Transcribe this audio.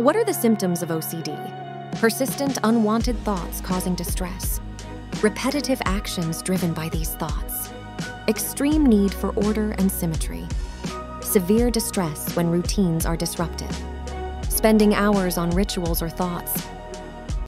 What are the symptoms of OCD? Persistent, unwanted thoughts causing distress. Repetitive actions driven by these thoughts. Extreme need for order and symmetry. Severe distress when routines are disrupted. Spending hours on rituals or thoughts,